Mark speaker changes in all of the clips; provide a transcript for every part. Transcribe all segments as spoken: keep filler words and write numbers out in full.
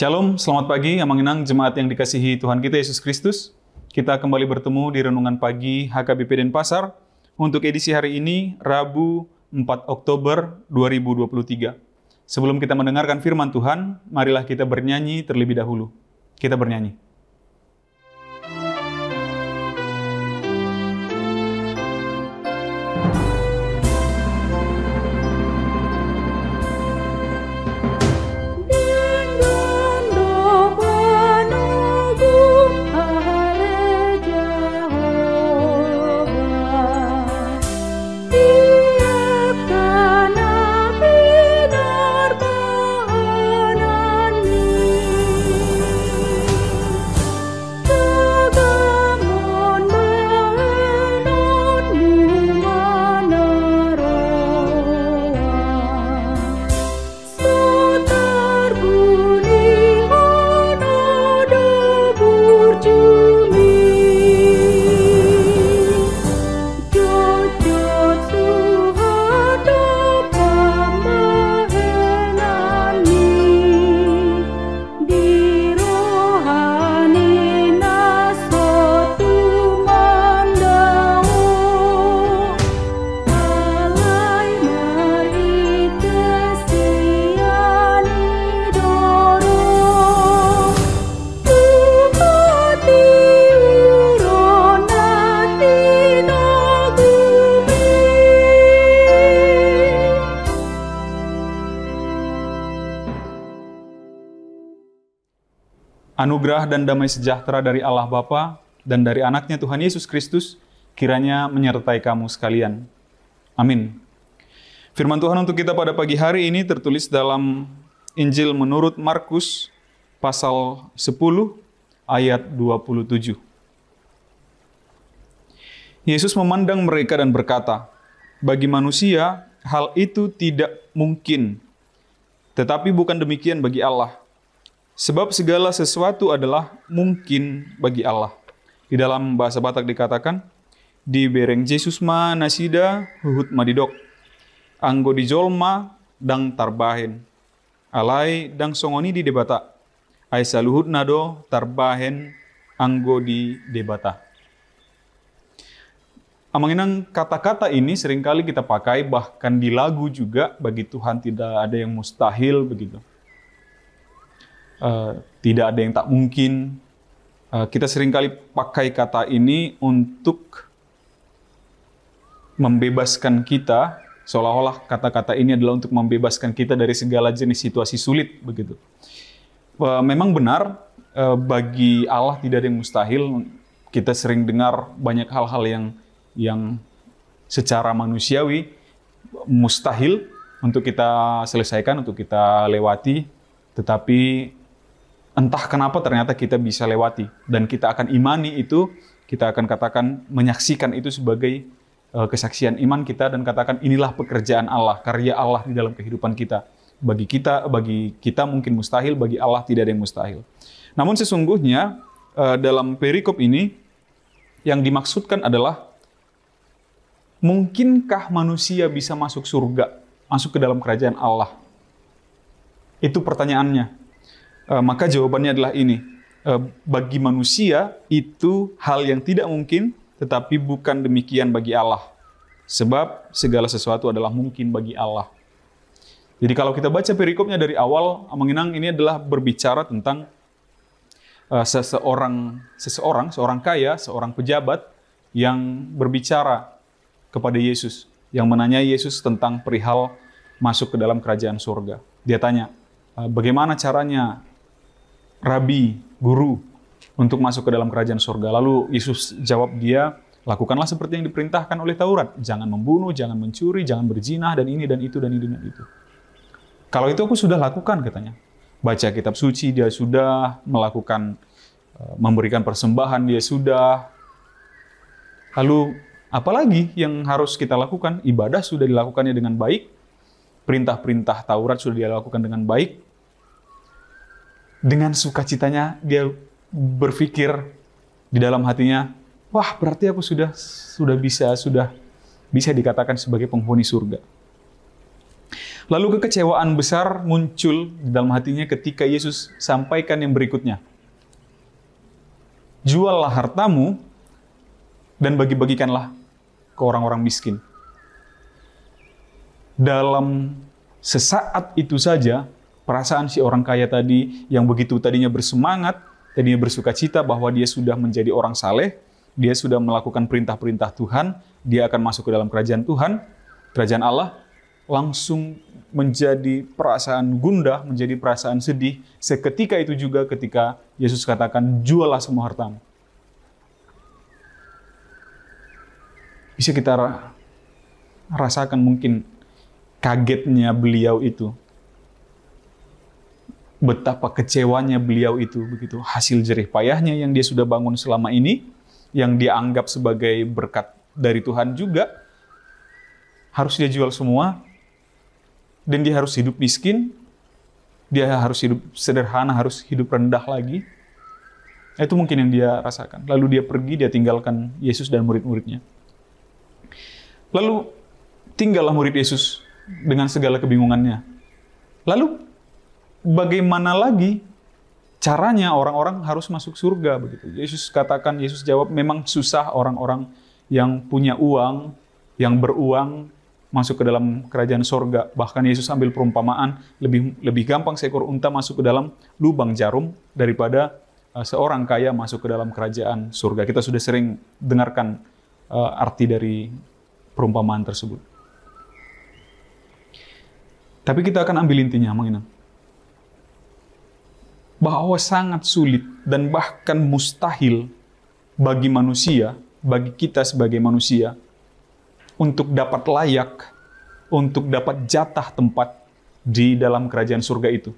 Speaker 1: Shalom, selamat pagi, Amanginang, jemaat yang dikasihi Tuhan kita Yesus Kristus. Kita kembali bertemu di Renungan Pagi H K B P Denpasar untuk edisi hari ini, Rabu empat Oktober dua ribu dua puluh tiga. Sebelum kita mendengarkan firman Tuhan, marilah kita bernyanyi terlebih dahulu. Kita bernyanyi. Anugerah dan damai sejahtera dari Allah Bapa dan dari anaknya Tuhan Yesus Kristus kiranya menyertai kamu sekalian. Amin. Firman Tuhan untuk kita pada pagi hari ini tertulis dalam Injil menurut Markus pasal sepuluh ayat dua puluh tujuh. Yesus memandang mereka dan berkata, "Bagi manusia hal itu tidak mungkin, tetapi bukan demikian bagi Allah. Sebab segala sesuatu adalah mungkin bagi Allah." Di dalam bahasa Batak dikatakan, "Di bereng Jesus ma nasida huhut madidok, anggo di jolma dang tarbahen, alai dang songoni di debata, ai saluhut nado tarbahen anggo di debata." Amanginang, kata-kata ini seringkali kita pakai bahkan di lagu juga, bagi Tuhan tidak ada yang mustahil begitu. Uh, tidak ada yang tak mungkin. Uh, kita seringkali pakai kata ini untuk membebaskan kita, seolah-olah kata-kata ini adalah untuk membebaskan kita dari segala jenis situasi sulit begitu. Uh, memang benar, uh, bagi Allah tidak ada yang mustahil. Kita sering dengar banyak hal-hal yang yang secara manusiawi mustahil untuk kita selesaikan, untuk kita lewati, tetapi entah kenapa ternyata kita bisa lewati, dan kita akan imani itu, kita akan katakan, menyaksikan itu sebagai uh, kesaksian iman kita, dan katakan inilah pekerjaan Allah, karya Allah di dalam kehidupan kita. Bagi kita, bagi kita mungkin mustahil, bagi Allah tidak ada yang mustahil. Namun sesungguhnya uh, dalam perikop ini yang dimaksudkan adalah, mungkinkah manusia bisa masuk surga, masuk ke dalam kerajaan Allah? Itu pertanyaannya. Uh, maka jawabannya adalah ini, uh, bagi manusia itu hal yang tidak mungkin, tetapi bukan demikian bagi Allah. Sebab segala sesuatu adalah mungkin bagi Allah. Jadi kalau kita baca perikopnya dari awal, Amanginang, ini adalah berbicara tentang uh, seseorang, seseorang, seorang kaya, seorang pejabat yang berbicara kepada Yesus, yang menanyai Yesus tentang perihal masuk ke dalam kerajaan surga. Dia tanya, uh, bagaimana caranya Rabi, guru, untuk masuk ke dalam kerajaan surga? Lalu Yesus jawab dia, lakukanlah seperti yang diperintahkan oleh Taurat. Jangan membunuh, jangan mencuri, jangan berzina, dan ini, dan itu, dan ini, dan itu. Kalau itu aku sudah lakukan, katanya. Baca kitab suci, dia sudah melakukan, memberikan persembahan, dia sudah. Lalu, apalagi yang harus kita lakukan? Ibadah sudah dilakukannya dengan baik. Perintah-perintah Taurat sudah dilakukan dengan baik. Dengan sukacitanya dia berpikir di dalam hatinya, wah, berarti aku sudah sudah bisa sudah bisa dikatakan sebagai penghuni surga. Lalu kekecewaan besar muncul di dalam hatinya ketika Yesus sampaikan yang berikutnya. Juallah hartamu dan bagi-bagikanlah ke orang-orang miskin. Dalam sesaat itu saja, perasaan si orang kaya tadi yang begitu tadinya bersemangat, tadinya bersuka cita bahwa dia sudah menjadi orang saleh, dia sudah melakukan perintah-perintah Tuhan, dia akan masuk ke dalam kerajaan Tuhan, kerajaan Allah, langsung menjadi perasaan gundah, menjadi perasaan sedih. Seketika itu juga ketika Yesus katakan, juallah semua hartamu. Bisa kita rasakan mungkin kagetnya beliau itu. Betapa kecewanya beliau itu, begitu hasil jerih payahnya yang dia sudah bangun selama ini, yang dia anggap sebagai berkat dari Tuhan juga, harus dia jual semua, dan dia harus hidup miskin, dia harus hidup sederhana, harus hidup rendah lagi. Itu mungkin yang dia rasakan. Lalu dia pergi, dia tinggalkan Yesus dan murid-muridnya. Lalu tinggallah murid Yesus dengan segala kebingungannya. Lalu bagaimana lagi caranya orang-orang harus masuk surga begitu? Yesus katakan, Yesus jawab, memang susah orang-orang yang punya uang, yang beruang masuk ke dalam kerajaan surga. Bahkan Yesus ambil perumpamaan, lebih lebih gampang seekor unta masuk ke dalam lubang jarum daripada uh, seorang kaya masuk ke dalam kerajaan surga. Kita sudah sering dengarkan uh, arti dari perumpamaan tersebut. Tapi kita akan ambil intinya, mengingat bahwa sangat sulit dan bahkan mustahil bagi manusia, bagi kita sebagai manusia, untuk dapat layak, untuk dapat jatah tempat di dalam kerajaan surga itu.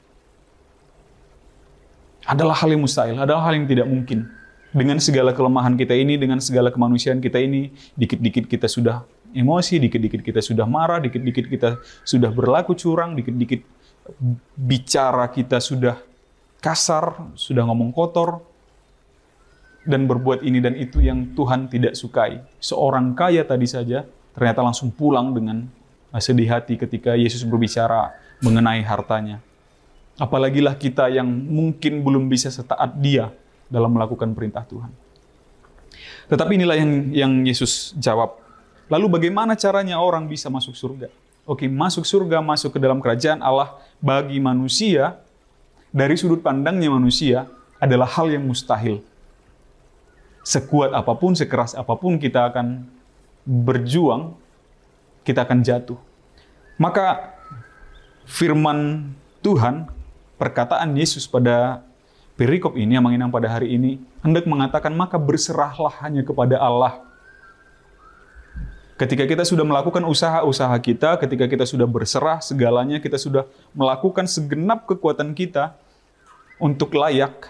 Speaker 1: Adalah hal yang mustahil, adalah hal yang tidak mungkin. Dengan segala kelemahan kita ini, dengan segala kemanusiaan kita ini, dikit-dikit kita sudah emosi, dikit-dikit kita sudah marah, dikit-dikit kita sudah berlaku curang, dikit-dikit bicara kita sudah kasar, sudah ngomong kotor, dan berbuat ini dan itu yang Tuhan tidak sukai. Seorang kaya tadi saja ternyata langsung pulang dengan sedih hati ketika Yesus berbicara mengenai hartanya. Apalagilah kita yang mungkin belum bisa setaat dia dalam melakukan perintah Tuhan. Tetapi inilah yang, yang Yesus jawab. Lalu bagaimana caranya orang bisa masuk surga? Oke, masuk surga, masuk ke dalam kerajaan Allah bagi manusia, dari sudut pandangnya manusia, adalah hal yang mustahil. Sekuat apapun, sekeras apapun kita akan berjuang, kita akan jatuh. Maka firman Tuhan, perkataan Yesus pada perikop ini, yang menginang pada hari ini, hendak mengatakan, maka berserahlah hanya kepada Allah. Ketika kita sudah melakukan usaha-usaha kita, ketika kita sudah berserah segalanya, kita sudah melakukan segenap kekuatan kita untuk layak,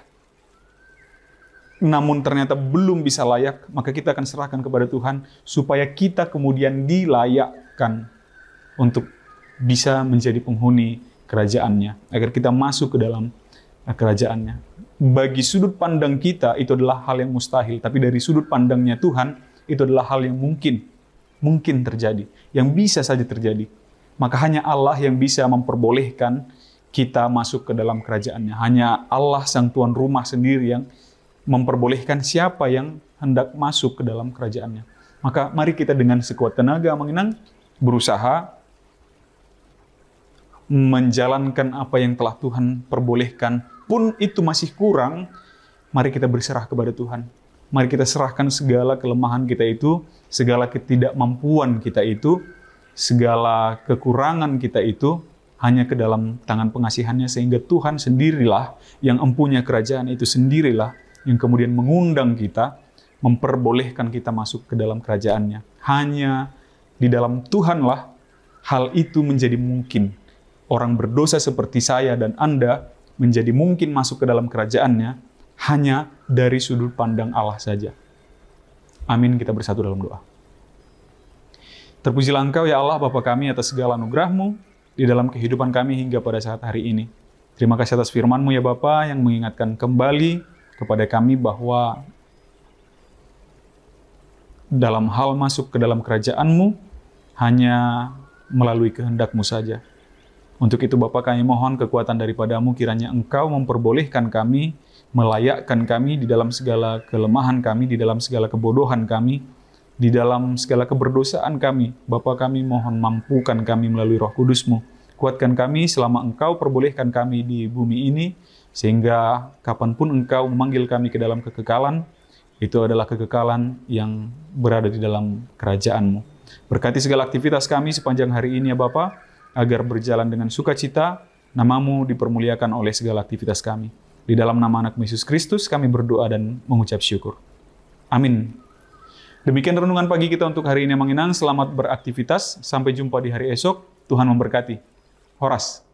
Speaker 1: namun ternyata belum bisa layak, maka kita akan serahkan kepada Tuhan supaya kita kemudian dilayakkan untuk bisa menjadi penghuni kerajaannya, agar kita masuk ke dalam kerajaannya. Bagi sudut pandang kita itu adalah hal yang mustahil, tapi dari sudut pandangnya Tuhan itu adalah hal yang mungkin, mungkin terjadi, yang bisa saja terjadi. Maka hanya Allah yang bisa memperbolehkan kita masuk ke dalam kerajaannya. Hanya Allah sang tuan rumah sendiri yang memperbolehkan siapa yang hendak masuk ke dalam kerajaannya. Maka mari kita dengan sekuat tenaga menginang, berusaha menjalankan apa yang telah Tuhan perbolehkan. Pun itu masih kurang, mari kita berserah kepada Tuhan. Mari kita serahkan segala kelemahan kita itu, segala ketidakmampuan kita itu, segala kekurangan kita itu, hanya ke dalam tangan pengasihannya, sehingga Tuhan sendirilah yang empunya kerajaan itu, sendirilah yang kemudian mengundang kita, memperbolehkan kita masuk ke dalam kerajaannya. Hanya di dalam Tuhanlah hal itu menjadi mungkin. Orang berdosa seperti saya dan Anda menjadi mungkin masuk ke dalam kerajaannya hanya dari sudut pandang Allah saja. Amin, kita bersatu dalam doa. Terpujilah Engkau ya Allah Bapa kami atas segala anugerah-Mu di dalam kehidupan kami hingga pada saat hari ini. Terima kasih atas firman-Mu ya Bapa yang mengingatkan kembali kepada kami bahwa dalam hal masuk ke dalam kerajaan-Mu hanya melalui kehendak-Mu saja. Untuk itu Bapa, kami mohon kekuatan daripada-Mu, kiranya Engkau memperbolehkan kami, melayakkan kami di dalam segala kelemahan kami, di dalam segala kebodohan kami, di dalam segala keberdosaan kami. Bapa, kami mohon mampukan kami melalui Roh Kudus-Mu. Kuatkan kami selama Engkau perbolehkan kami di bumi ini, sehingga kapanpun Engkau memanggil kami ke dalam kekekalan, itu adalah kekekalan yang berada di dalam kerajaan-Mu. Berkati segala aktivitas kami sepanjang hari ini ya Bapa, agar berjalan dengan sukacita, nama-Mu dipermuliakan oleh segala aktivitas kami. Di dalam nama anak Yesus Kristus kami berdoa dan mengucap syukur. Amin. Demikian renungan pagi kita untuk hari ini, Manginang. Selamat beraktivitas. Sampai jumpa di hari esok. Tuhan memberkati. Horas.